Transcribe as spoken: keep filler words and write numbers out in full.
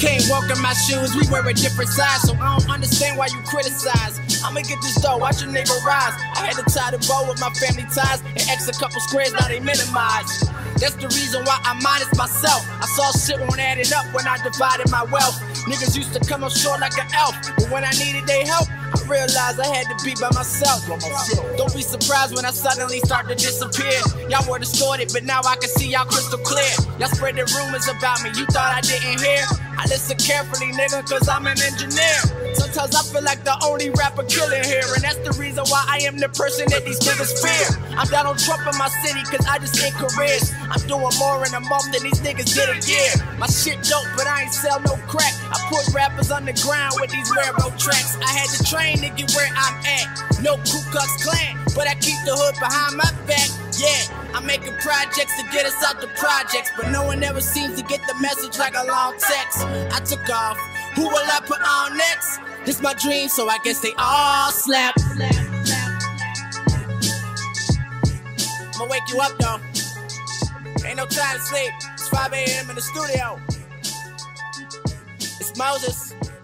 can't walk in my shoes, we wear a different size, so I don't understand why you criticize. I'ma get this dough, watch a nigga rise. I had to tie the bow with my family ties and X a couple squares, now they minimized. That's the reason why I minus myself. I saw shit won't add it up when I divided my wealth. Niggas used to come up short like an elf, but when I needed their help, I realized I had to be by myself. Don't be surprised when I suddenly start to disappear. Y'all were distorted, but now I can see y'all crystal clear. Y'all spreading rumors about me, you thought I didn't hear. I listen carefully, nigga, cause I'm an engineer. Sometimes I feel like the only rapper killing here, and that's the reason why I am the person that these niggas fear. I'm Donald Trump in my city, cause I just hit careers. I'm doing more in a month than these niggas did a year. My shit dope, but I ain't sell no crack. I put rappers underground with these railroad tracks. I had to train to get where I'm at. No Ku Klux Klan, but I keep the hood behind my back. Yeah, I'm making projects to get us out the projects, but no one ever seems to get the message like a long text. I took off, who will I put on next? This my dream, so I guess they all slap. I'ma wake you up though. Ain't no time to sleep. It's five A M in the studio. It's Moses.